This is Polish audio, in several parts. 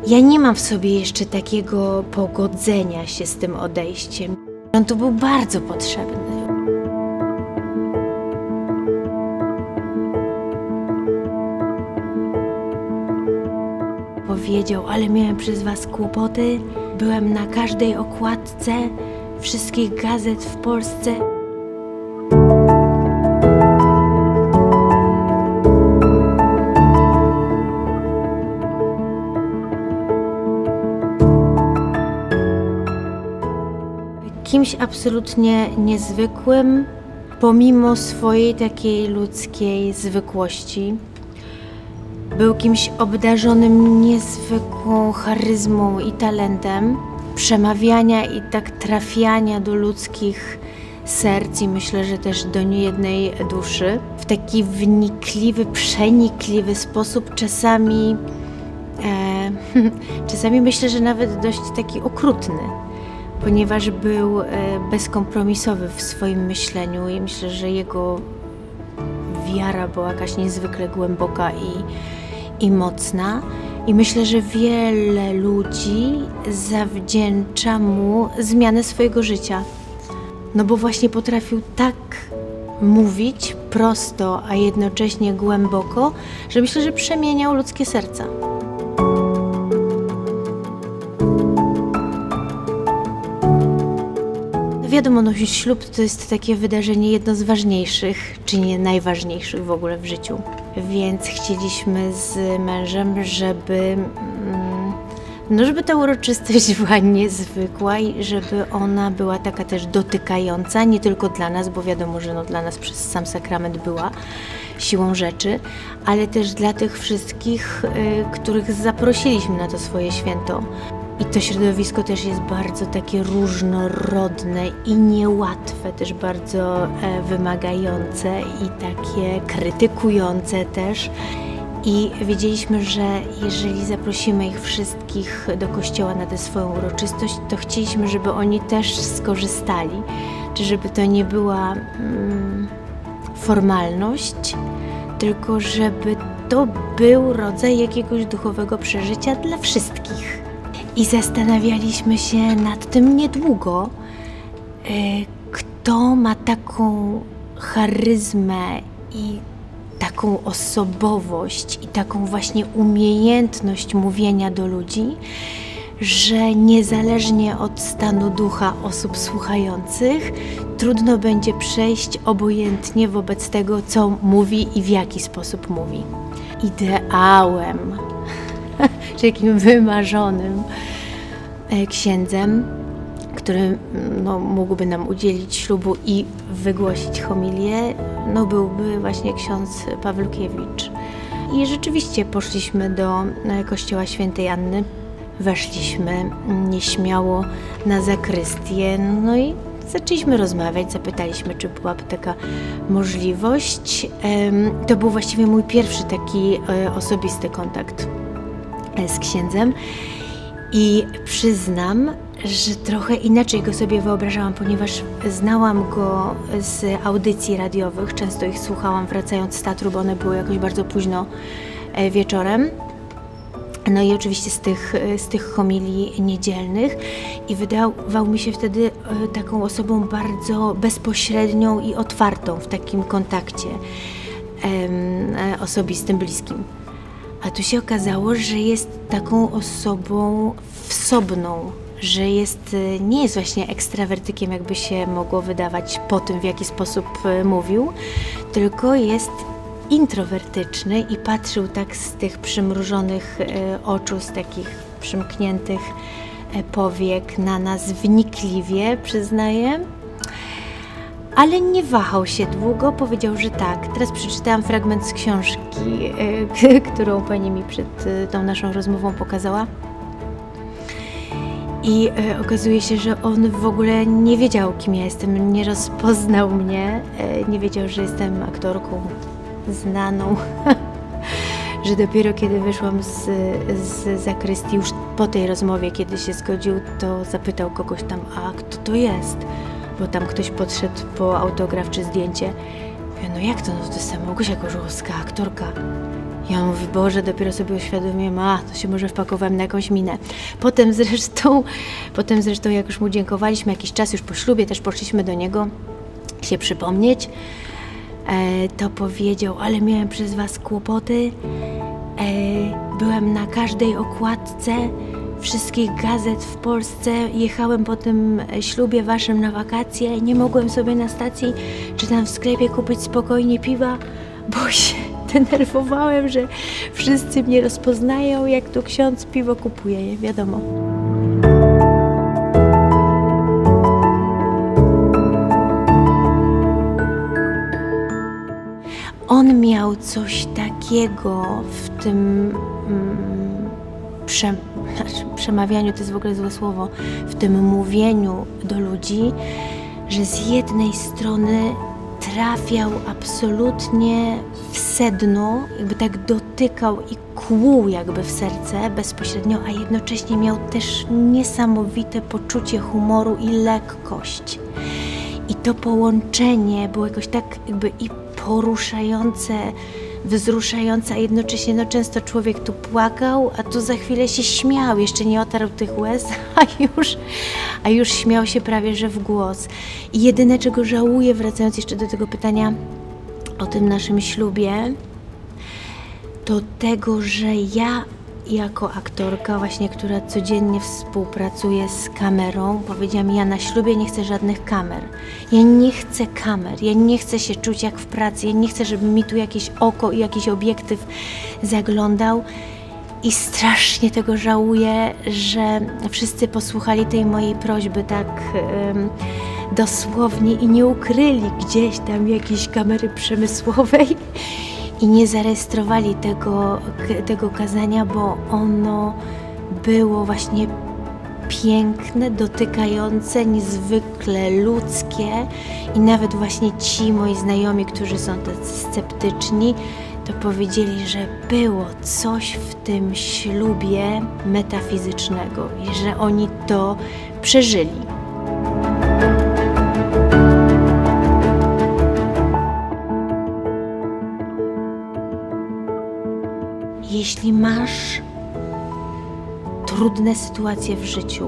Ja nie mam w sobie jeszcze takiego pogodzenia się z tym odejściem. On tu był bardzo potrzebny. Powiedział, ale miałem przez was kłopoty. Byłem na każdej okładce wszystkich gazet w Polsce. Kimś absolutnie niezwykłym, pomimo swojej takiej ludzkiej zwykłości. Był kimś obdarzonym niezwykłą charyzmą i talentem przemawiania i tak trafiania do ludzkich serc i myślę, że też do niejednej duszy. W taki wnikliwy, przenikliwy sposób, czasami myślę, że nawet dość taki okrutny, ponieważ był bezkompromisowy w swoim myśleniu i myślę, że jego wiara była jakaś niezwykle głęboka i mocna. I myślę, że wiele ludzi zawdzięcza mu zmianę swojego życia. No bo właśnie potrafił tak mówić prosto, a jednocześnie głęboko, że myślę, że przemieniał ludzkie serca. Wiadomo, no, ślub to jest takie wydarzenie jedno z ważniejszych, czy nie najważniejszych w ogóle w życiu. Więc chcieliśmy z mężem, żeby ta uroczystość była niezwykła i żeby ona była taka też dotykająca, nie tylko dla nas, bo wiadomo, że no, dla nas przez sam sakrament była siłą rzeczy, ale też dla tych wszystkich, których zaprosiliśmy na to swoje święto. I to środowisko też jest bardzo takie różnorodne i niełatwe, też bardzo wymagające i takie krytykujące też. I wiedzieliśmy, że jeżeli zaprosimy ich wszystkich do kościoła na tę swoją uroczystość, to chcieliśmy, żeby oni też skorzystali, czy żeby to nie była formalność, tylko żeby to był rodzaj jakiegoś duchowego przeżycia dla wszystkich. I zastanawialiśmy się nad tym niedługo, kto ma taką charyzmę i taką osobowość i taką właśnie umiejętność mówienia do ludzi, że niezależnie od stanu ducha osób słuchających, trudno będzie przejść obojętnie wobec tego, co mówi i w jaki sposób mówi. Ideałem, czy jakim wymarzonym księdzem, który no, mógłby nam udzielić ślubu i wygłosić homilię, no, byłby właśnie ksiądz Pawlukiewicz. I rzeczywiście poszliśmy do kościoła Świętej Anny, weszliśmy nieśmiało na zakrystię, no i zaczęliśmy rozmawiać, zapytaliśmy, czy byłaby taka możliwość. To był właściwie mój pierwszy taki osobisty kontakt z księdzem i przyznam, że trochę inaczej go sobie wyobrażałam, ponieważ znałam go z audycji radiowych, często ich słuchałam wracając z teatru, bo one były jakoś bardzo późno wieczorem. No i oczywiście z tych homilii niedzielnych i wydawał mi się wtedy taką osobą bardzo bezpośrednią i otwartą w takim kontakcie osobistym, bliskim. A tu się okazało, że jest taką osobą wsobną, że nie jest właśnie ekstrawertykiem, jakby się mogło wydawać po tym, w jaki sposób mówił, tylko jest introwertyczny i patrzył tak z tych przymrużonych oczu, z takich przymkniętych powiek na nas wnikliwie, przyznaję. Ale nie wahał się długo, powiedział, że tak. Teraz przeczytałam fragment z książki, którą pani mi przed tą naszą rozmową pokazała. I okazuje się, że on w ogóle nie wiedział, kim ja jestem, nie rozpoznał mnie, nie wiedział, że jestem aktorką znaną, że dopiero kiedy wyszłam z zakrystii, już po tej rozmowie, kiedy się zgodził, to zapytał kogoś tam, a kto to jest? Bo tam ktoś podszedł po autograf czy zdjęcie. Ja, no jak to? No to jest Małgosia Kożuchowska, aktorka. I on mówi, Boże, dopiero sobie uświadomiłem, to się może wpakowałem na jakąś minę. Potem zresztą, jak już mu dziękowaliśmy jakiś czas, już po ślubie też poszliśmy do niego się przypomnieć, to powiedział, ale miałem przez was kłopoty, byłem na każdej okładce wszystkich gazet w Polsce, jechałem po tym ślubie waszym na wakacje, nie mogłem sobie na stacji czy tam w sklepie kupić spokojnie piwa, bo się denerwowałem, że wszyscy mnie rozpoznają, jak tu ksiądz piwo kupuje, nie wiadomo. On miał coś takiego w tym przemawianiu, to jest w ogóle złe słowo, w tym mówieniu do ludzi, że z jednej strony trafiał absolutnie w sedno, jakby tak dotykał i kłuł jakby w serce bezpośrednio, a jednocześnie miał też niesamowite poczucie humoru i lekkość. I to połączenie było jakoś tak jakby i poruszające, wzruszające, a jednocześnie często człowiek tu płakał, a tu za chwilę się śmiał, jeszcze nie otarł tych łez, a już śmiał się prawie że w głos. I jedyne, czego żałuję, wracając jeszcze do tego pytania o tym naszym ślubie, to tego, że ja jako aktorka właśnie, która codziennie współpracuje z kamerą, powiedziałam, ja na ślubie nie chcę żadnych kamer. Ja nie chcę kamer, ja nie chcę się czuć jak w pracy, ja nie chcę, żeby mi tu jakieś oko i jakiś obiektyw zaglądał. I strasznie tego żałuję, że wszyscy posłuchali tej mojej prośby tak dosłownie i nie ukryli gdzieś tam jakiejś kamery przemysłowej i nie zarejestrowali tego kazania, bo ono było właśnie piękne, dotykające, niezwykle ludzkie i nawet właśnie ci moi znajomi, którzy są tacy sceptyczni, to powiedzieli, że było coś w tym ślubie metafizycznego i że oni to przeżyli. Jeśli masz trudne sytuacje w życiu,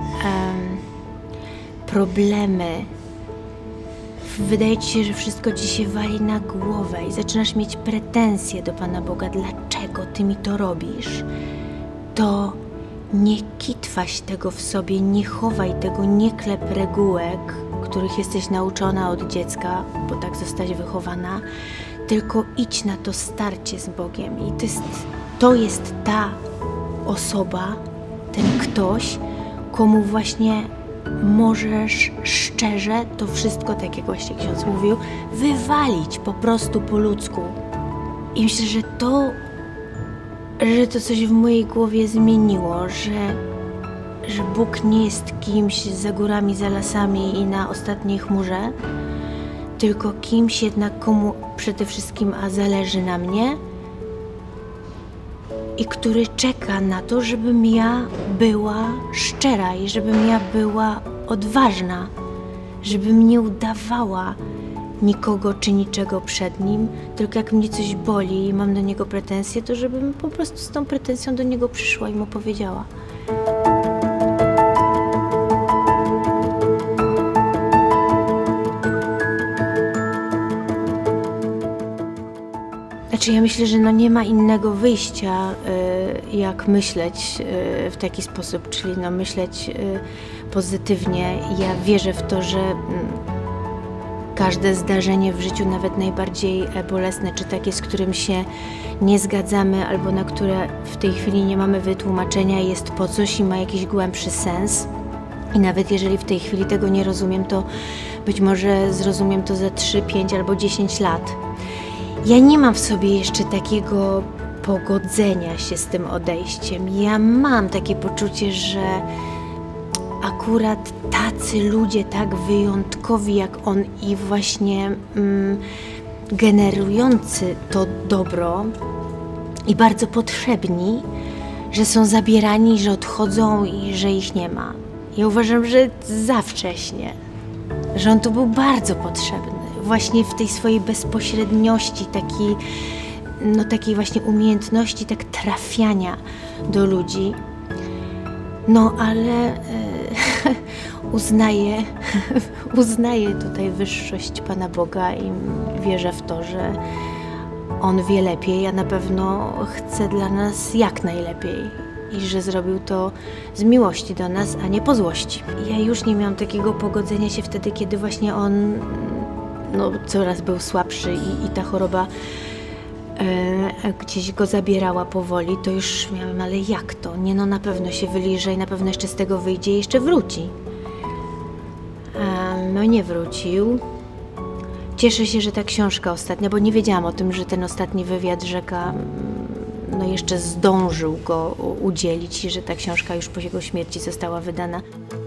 problemy, wydaje ci się, że wszystko ci się wali na głowę i zaczynasz mieć pretensje do Pana Boga, dlaczego Ty mi to robisz, to nie kitwaś tego w sobie, nie chowaj tego, nie klep regułek, których jesteś nauczona od dziecka, bo tak zostać wychowana, tylko idź na to starcie z Bogiem i to jest ta osoba, ten ktoś, komu właśnie możesz szczerze to wszystko, tak jak właśnie ksiądz mówił, wywalić po prostu po ludzku. I myślę, że to coś w mojej głowie zmieniło, że Bóg nie jest kimś za górami, za lasami i na ostatniej chmurze, tylko kimś jednak, komu przede wszystkim zależy na mnie i który czeka na to, żebym ja była szczera i żebym ja była odważna, żebym nie udawała nikogo czy niczego przed Nim, tylko jak mnie coś boli i mam do Niego pretensje, to żebym po prostu z tą pretensją do Niego przyszła i Mu powiedziała. Znaczy ja myślę, że nie ma innego wyjścia, jak myśleć w taki sposób, czyli myśleć pozytywnie. Ja wierzę w to, że każde zdarzenie w życiu, nawet najbardziej bolesne, czy takie, z którym się nie zgadzamy, albo na które w tej chwili nie mamy wytłumaczenia, jest po coś i ma jakiś głębszy sens. I nawet jeżeli w tej chwili tego nie rozumiem, to być może zrozumiem to za 3, 5 albo 10 lat. Ja nie mam w sobie jeszcze takiego pogodzenia się z tym odejściem. Ja mam takie poczucie, że akurat tacy ludzie tak wyjątkowi jak on i właśnie generujący to dobro i bardzo potrzebni, że są zabierani, że odchodzą i że ich nie ma. Ja uważam, że za wcześnie, że on tu był bardzo potrzebny. Właśnie w tej swojej bezpośredniości, no, takiej właśnie umiejętności tak trafiania do ludzi. No ale uznaję tutaj wyższość Pana Boga i wierzę w to, że On wie lepiej, a na pewno chce dla nas jak najlepiej i że zrobił to z miłości do nas, a nie po złości. Ja już nie miałam takiego pogodzenia się wtedy, kiedy właśnie on no, coraz był słabszy i ta choroba gdzieś go zabierała powoli, to już miałam, ale jak to? Nie, no na pewno się wyliże i na pewno jeszcze z tego wyjdzie i jeszcze wróci. No nie wrócił. Cieszę się, że ta książka ostatnia, bo nie wiedziałam o tym, że ten ostatni wywiad Rzeka no jeszcze zdążył go udzielić i że ta książka już po jego śmierci została wydana.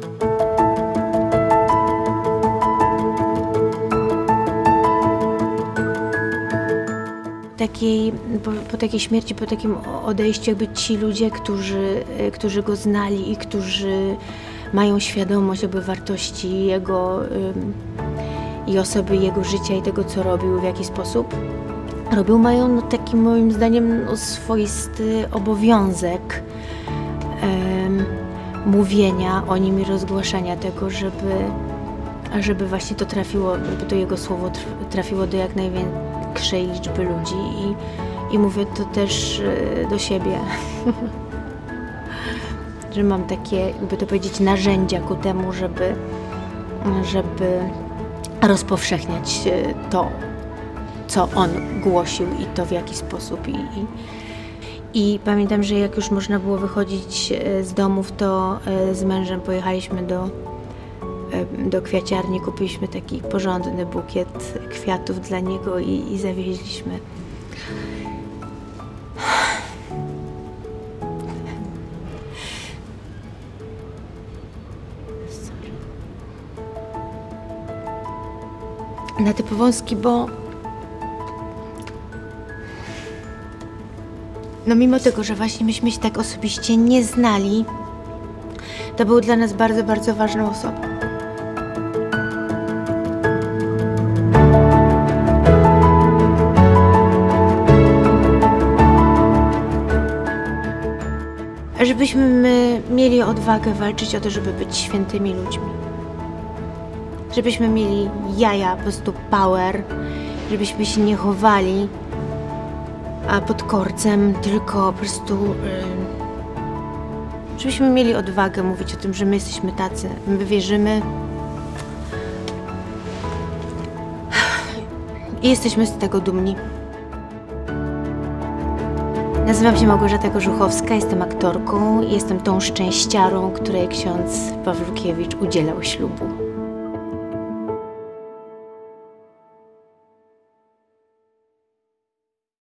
Po takiej śmierci, po takim odejściu, jakby ci ludzie, którzy go znali i którzy mają świadomość jakby wartości jego i osoby jego życia i tego, co robił, w jaki sposób robił, mają no, taki moim zdaniem no, swoisty obowiązek mówienia o nim i rozgłaszania tego, żeby właśnie to trafiło, żeby to jego słowo trafiło do jak największej liczby ludzi i mówię to też do siebie, że mam takie, jakby to powiedzieć, narzędzia ku temu, żeby rozpowszechniać to, co on głosił i to w jaki sposób. I pamiętam, że jak już można było wychodzić z domów, to z mężem pojechaliśmy do kwiaciarni, kupiliśmy taki porządny bukiet kwiatów dla niego i zawieźliśmy. Na te Powązki, bo no mimo tego, że właśnie myśmy się tak osobiście nie znali, to był dla nas bardzo, bardzo ważną osobą. Żebyśmy mieli odwagę walczyć o to, żeby być świętymi ludźmi. Żebyśmy mieli jaja, po prostu power, żebyśmy się nie chowali pod korcem, tylko po prostu żebyśmy mieli odwagę mówić o tym, że my jesteśmy tacy, my wierzymy i jesteśmy z tego dumni. Nazywam się Małgorzata Korzuchowska, jestem aktorką i jestem tą szczęściarą, której ksiądz Pawlukiewicz udzielał ślubu.